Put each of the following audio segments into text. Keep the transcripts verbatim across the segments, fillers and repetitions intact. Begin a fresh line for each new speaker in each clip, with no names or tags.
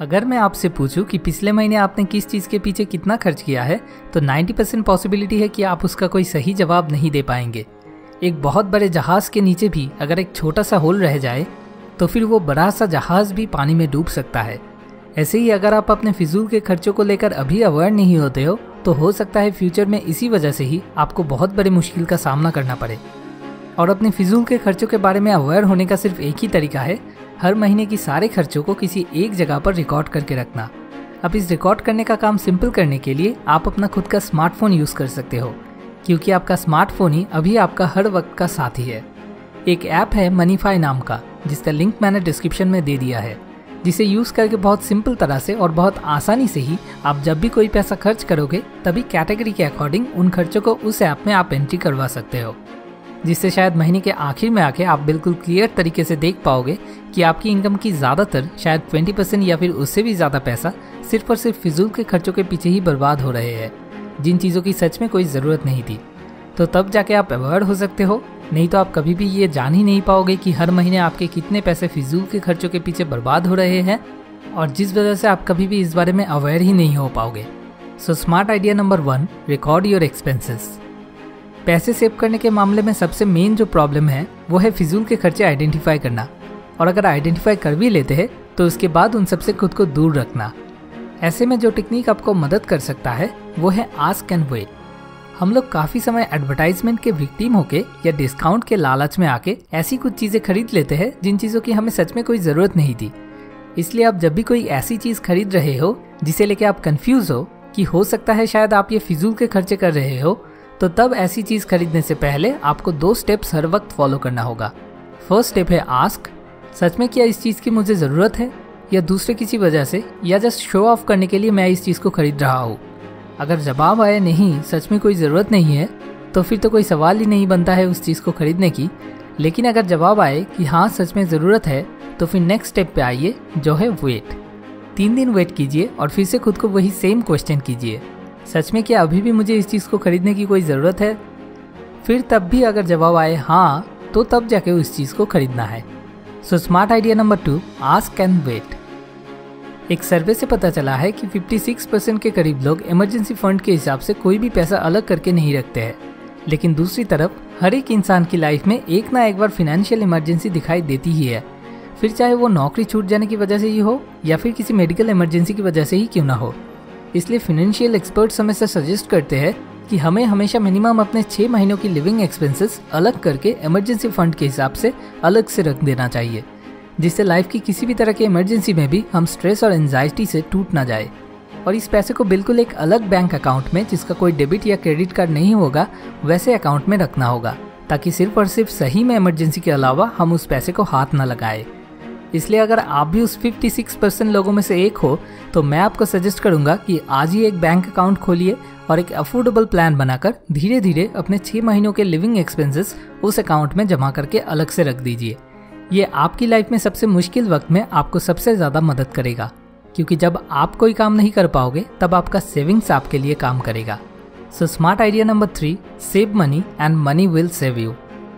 अगर मैं आपसे पूछूं कि पिछले महीने आपने किस चीज़ के पीछे कितना खर्च किया है तो नब्बे परसेंट पॉसिबिलिटी है कि आप उसका कोई सही जवाब नहीं दे पाएंगे। एक बहुत बड़े जहाज़ के नीचे भी अगर एक छोटा सा होल रह जाए तो फिर वो बड़ा सा जहाज़ भी पानी में डूब सकता है। ऐसे ही अगर आप अपने फिजूल के खर्चों को लेकर अभी अवेयर नहीं होते हो तो हो सकता है फ्यूचर में इसी वजह से ही आपको बहुत बड़ी मुश्किल का सामना करना पड़े। और अपने फिजूल के खर्चों के बारे में अवेयर होने का सिर्फ एक ही तरीका है, हर महीने की सारे खर्चों को किसी एक जगह पर रिकॉर्ड करके रखना। अब इस रिकॉर्ड करने का काम सिंपल करने के लिए आप अपना खुद का स्मार्टफोन यूज़ कर सकते हो, क्योंकि आपका स्मार्टफोन ही अभी आपका हर वक्त का साथी है। एक ऐप है मनीफाई नाम का, जिसका लिंक मैंने डिस्क्रिप्शन में दे दिया है, जिसे यूज़ करके बहुत सिंपल तरह से और बहुत आसानी से ही आप जब भी कोई पैसा खर्च करोगे तभी कैटेगरी के अकॉर्डिंग उन खर्चों को उस ऐप में आप एंट्री करवा सकते हो, जिससे शायद महीने के आखिर में आके आप बिल्कुल क्लियर तरीके से देख पाओगे कि आपकी इनकम की ज़्यादातर शायद बीस परसेंट या फिर उससे भी ज़्यादा पैसा सिर्फ और सिर्फ फिजूल के खर्चों के पीछे ही बर्बाद हो रहे हैं, जिन चीज़ों की सच में कोई ज़रूरत नहीं थी। तो तब जाके आप अवेयर हो सकते हो, नहीं तो आप कभी भी ये जान ही नहीं पाओगे कि हर महीने आपके कितने पैसे फिजूल के खर्चों के पीछे बर्बाद हो रहे हैं, और जिस वजह से आप कभी भी इस बारे में अवेयर ही नहीं हो पाओगे। So smart idea number one, record your expenses. पैसे सेव करने के मामले में सबसे मेन जो प्रॉब्लम है वो है फिजूल के खर्चे आइडेंटिफाई करना, और अगर आइडेंटिफाई कर भी लेते हैं तो उसके बाद उन सबसे खुद को दूर रखना। ऐसे में जो टेक्निक आपको मदद कर सकता है वो है आस्क एंड वेट। हम लोग काफ़ी समय एडवर्टाइजमेंट के विक्टिम होके या डिस्काउंट के लालच में आके ऐसी कुछ चीज़ें खरीद लेते हैं जिन चीज़ों की हमें सच में कोई ज़रूरत नहीं थी। इसलिए आप जब भी कोई ऐसी चीज़ खरीद रहे हो जिसे लेके आप कंफ्यूज हो कि हो सकता है शायद आप ये फिजूल के खर्चे कर रहे हो, तो तब ऐसी चीज़ खरीदने से पहले आपको दो स्टेप्स हर वक्त फॉलो करना होगा। फर्स्ट स्टेप है आस्क, सच में क्या इस चीज़ की मुझे ज़रूरत है, या दूसरे किसी वजह से, या जस्ट शो ऑफ करने के लिए मैं इस चीज़ को खरीद रहा हूँ। अगर जवाब आया नहीं, सच में कोई ज़रूरत नहीं है, तो फिर तो कोई सवाल ही नहीं बनता है उस चीज़ को खरीदने की। लेकिन अगर जवाब आए कि हाँ सच में ज़रूरत है, तो फिर नेक्स्ट स्टेप पे आइए जो है वेट। तीन दिन वेट कीजिए और फिर से खुद को वही सेम क्वेश्चन कीजिए, सच में क्या अभी भी मुझे इस चीज़ को खरीदने की कोई ज़रूरत है। फिर तब भी अगर जवाब आए हाँ, तो तब जाके उस चीज़ को खरीदना है। So smart idea number two, ask and wait. एक सर्वे से पता चला है कि छप्पन परसेंट के करीब लोग इमरजेंसी फंड के हिसाब से कोई भी पैसा अलग करके नहीं रखते हैं, लेकिन दूसरी तरफ हर एक इंसान की लाइफ में एक ना एक बार फिनेंशियल इमरजेंसी दिखाई देती ही है, फिर चाहे वो नौकरी छूट जाने की वजह से ही हो या फिर किसी मेडिकल इमरजेंसी की वजह से ही क्यों ना हो। इसलिए फाइनेंशियल एक्सपर्ट्स हमें से सजेस्ट करते हैं कि हमें हमेशा मिनिमम अपने छः महीनों की लिविंग एक्सपेंसेस अलग करके इमरजेंसी फंड के हिसाब से अलग से रख देना चाहिए, जिससे लाइफ की किसी भी तरह की इमरजेंसी में भी हम स्ट्रेस और एंजाइटी से टूट ना जाए। और इस पैसे को बिल्कुल एक अलग बैंक अकाउंट में, जिसका कोई डेबिट या क्रेडिट कार्ड नहीं होगा, वैसे अकाउंट में रखना होगा, ताकि सिर्फ और सिर्फ सही में इमरजेंसी के अलावा हम उस पैसे को हाथ ना लगाए। इसलिए अगर आप भी उस छप्पन परसेंट लोगों में से एक हो तो मैं आपको सजेस्ट करूंगा कि आज ही एक बैंक अकाउंट खोलिए और एक अफोर्डेबल प्लान बनाकर धीरे धीरे अपने छः महीनों के लिविंग एक्सपेंसेस उस अकाउंट में जमा करके अलग से रख दीजिए। ये आपकी लाइफ में सबसे मुश्किल वक्त में आपको सबसे ज़्यादा मदद करेगा, क्योंकि जब आप कोई काम नहीं कर पाओगे तब आपका सेविंग्स आपके लिए काम करेगा। So smart idea number three, save money and money will save you.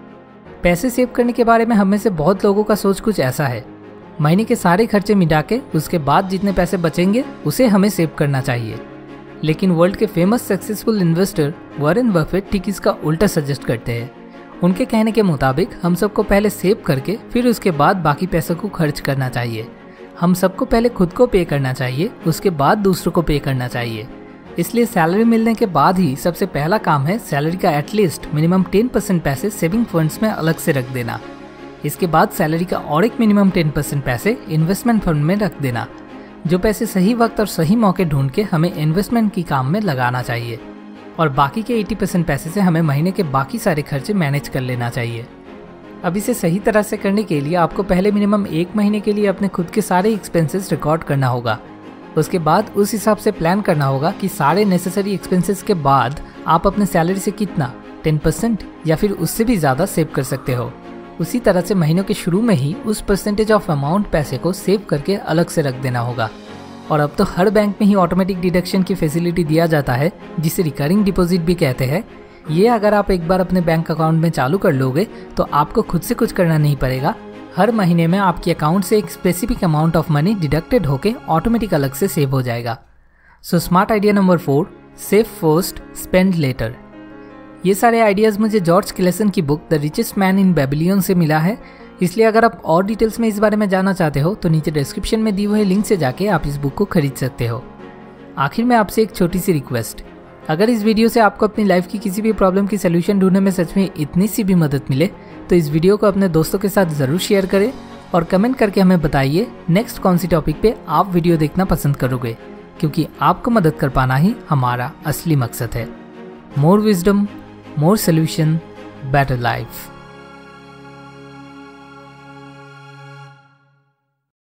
पैसे सेव करने के बारे में हम में से बहुत लोगों का सोच कुछ ऐसा है, महीने के सारे खर्चे मिटा के उसके बाद जितने पैसे बचेंगे उसे हमें सेव करना चाहिए। लेकिन वर्ल्ड के famous successful investor Warren Buffett ठीक इसका उल्टा सजेस्ट करते हैं। उनके कहने के मुताबिक हम सबको पहले सेव करके फिर उसके बाद बाकी पैसों को खर्च करना चाहिए। हम सबको पहले खुद को पे करना चाहिए, उसके बाद दूसरों को पे करना चाहिए। इसलिए सैलरी मिलने के बाद ही सबसे पहला काम है सैलरी का एटलीस्ट मिनिमम टेन परसेंट पैसे सेविंग फंड्स में अलग से रख देना। इसके बाद सैलरी का और एक मिनिमम टेन परसेंट पैसे इन्वेस्टमेंट फंड में रख देना, जो पैसे सही वक्त और सही मौके ढूंढ के हमें इन्वेस्टमेंट की काम में लगाना चाहिए। और बाकी के अस्सी परसेंट पैसे से हमें महीने के बाकी सारे खर्चे मैनेज कर लेना चाहिए। अब इसे सही तरह से करने के लिए आपको पहले मिनिमम एक महीने के लिए अपने खुद के सारे एक्सपेंसेस रिकॉर्ड करना होगा। उसके बाद उस हिसाब से प्लान करना होगा कि सारे नेसेसरी एक्सपेंसेस के बाद आप अपने सैलरी से कितना टेन परसेंट या फिर उससे भी ज़्यादा सेव कर सकते हो। उसी तरह से महीनों के शुरू में ही उस परसेंटेज ऑफ अमाउंट पैसे को सेव करके अलग से रख देना होगा। और अब तो हर बैंक में ही ऑटोमेटिक डिडक्शन की फैसिलिटी दिया जाता है, जिसे रिकरिंग डिपॉजिट भी कहते हैं। ये अगर आप एक बार अपने बैंक अकाउंट में चालू कर लोगे तो आपको खुद से कुछ करना नहीं पड़ेगा, हर महीने में आपके अकाउंट से एक specific amount of money deducted होके ऑटोमेटिक अलग से सेव हो जाएगा। So smart idea number four, save first spend later. ये सारे आइडियाज़ मुझे जॉर्ज क्लेसन की book the richest man in Babylon से मिला है, इसलिए अगर आप और डिटेल्स में इस बारे में जानना चाहते हो तो नीचे डिस्क्रिप्शन में दी हुए लिंक से जाके आप इस बुक को खरीद सकते हो। आखिर में आपसे एक छोटी सी रिक्वेस्ट, अगर इस वीडियो से आपको अपनी लाइफ की किसी भी प्रॉब्लम की सोल्यूशन ढूंढने में सच में इतनी सी भी मदद मिले तो इस वीडियो को अपने दोस्तों के साथ ज़रूर शेयर करें और कमेंट करके हमें बताइए नेक्स्ट कौन सी टॉपिक पे आप वीडियो देखना पसंद करोगे, क्योंकि आपको मदद कर पाना ही हमारा असली मकसद है। More wisdom, more solution, better life.